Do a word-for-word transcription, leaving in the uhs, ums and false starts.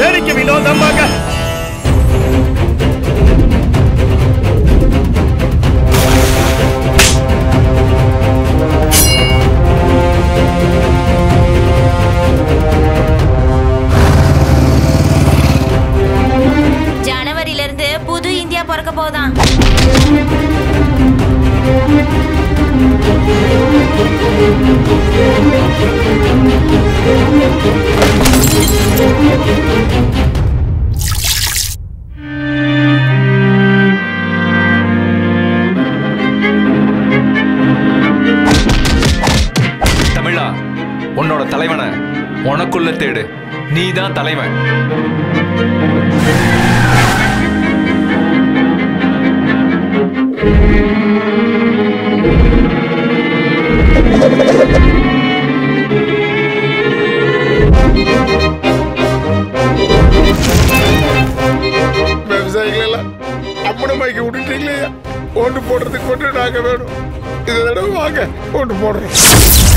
வேடிக்கை வினோதமாக ஜனவரியில இருந்து புது இந்தியா பிறக்க போதான். தமிழா, உன்னோட தலைவனை உனக்குள்ள தேடு. நீதான் தலைவன். விவசாயிகள் எல்லாம் அம்மனமாக்கி விட்டுட்டீங்களே, ஓட்டு போடுறதுக்கு கொண்டு நாங்க வேணும். இதை வாங்க ஓட்டு போடுறோம்.